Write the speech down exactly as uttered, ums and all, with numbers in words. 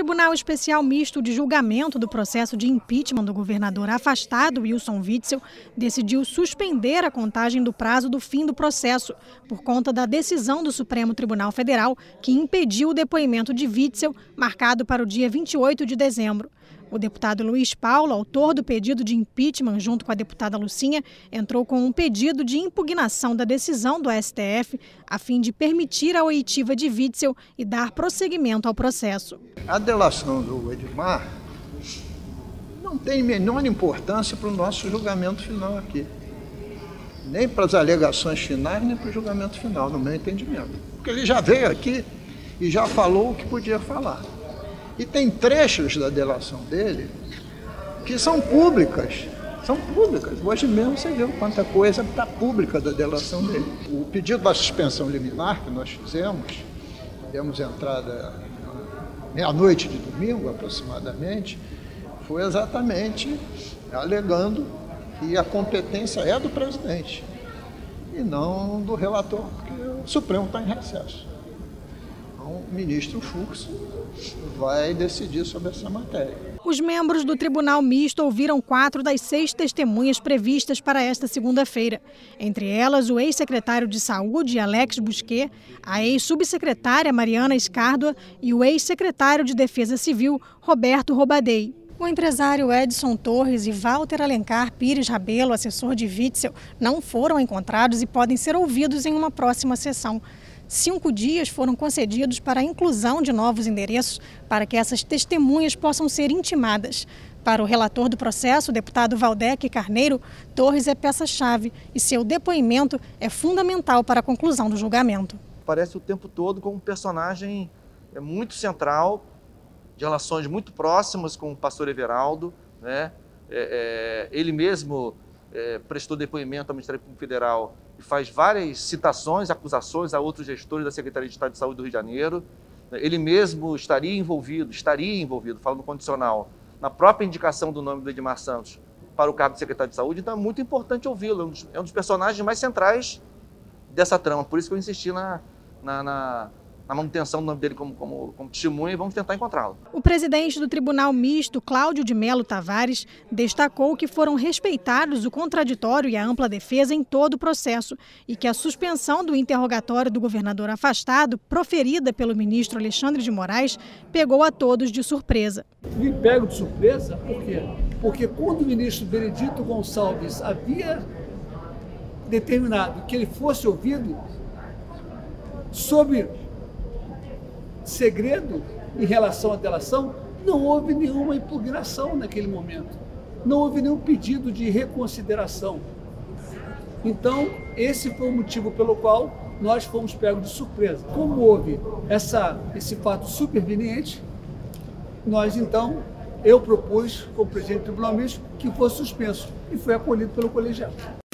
Tribunal Especial Misto de Julgamento do processo de impeachment do governador afastado Wilson Witzel decidiu suspender a contagem do prazo do fim do processo por conta da decisão do Supremo Tribunal Federal que impediu o depoimento de Witzel, marcado para o dia vinte e oito de dezembro. O deputado Luiz Paulo, autor do pedido de impeachment junto com a deputada Lucinha, entrou com um pedido de impugnação da decisão do S T F a fim de permitir a oitiva de Witzel e dar prosseguimento ao processo. A delação do Edmar não tem menor importância para o nosso julgamento final aqui. Nem para as alegações finais, nem para o julgamento final, no meu entendimento. Porque ele já veio aqui e já falou o que podia falar. E tem trechos da delação dele que são públicas, são públicas. Hoje mesmo você viu quanta coisa está pública da delação dele. O pedido da suspensão liminar que nós fizemos, demos entrada meia-noite de domingo aproximadamente, foi exatamente alegando que a competência é do presidente e não do relator, porque o Supremo está em recesso. Então, o ministro Fux vai decidir sobre essa matéria. Os membros do Tribunal Misto ouviram quatro das seis testemunhas previstas para esta segunda-feira. Entre elas, o ex-secretário de Saúde, Alex Busquet, a ex-subsecretária Mariana Escárdua e o ex-secretário de Defesa Civil, Roberto Robadey. O empresário Edson Torres e Walter Alencar Pires Rabelo, assessor de Witzel, não foram encontrados e podem ser ouvidos em uma próxima sessão. Cinco dias foram concedidos para a inclusão de novos endereços para que essas testemunhas possam ser intimadas. Para o relator do processo, o deputado Valdec Carneiro, Torres é peça-chave e seu depoimento é fundamental para a conclusão do julgamento. Parece o tempo todo como um personagem muito central, de relações muito próximas com o pastor Everaldo, né? É, é, ele mesmo é, prestou depoimento ao Ministério Público Federal e faz várias citações, acusações a outros gestores da Secretaria de Estado de Saúde do Rio de Janeiro. Ele mesmo estaria envolvido, estaria envolvido, falando condicional, na própria indicação do nome do Edmar Santos para o cargo de secretário de Saúde, então é muito importante ouvi-lo, é um dos, é um dos personagens mais centrais dessa trama, por isso que eu insisti na, na, na, na manutenção do nome dele como, como, como testemunha e vamos tentar encontrá-lo. O presidente do Tribunal Misto, Cláudio de Melo Tavares, destacou que foram respeitados o contraditório e a ampla defesa em todo o processo e que a suspensão do interrogatório do governador afastado, proferida pelo ministro Alexandre de Moraes, pegou a todos de surpresa. Me pego de surpresa, por quê? Porque quando o ministro Benedito Gonçalves havia determinado que ele fosse ouvido sobre segredo em relação à delação, não houve nenhuma impugnação naquele momento. Não houve nenhum pedido de reconsideração. Então, esse foi o motivo pelo qual nós fomos pegos de surpresa. Como houve essa, esse fato superveniente, nós então, eu propus, como presidente do Tribunal Misto, que fosse suspenso e foi acolhido pelo colegiado.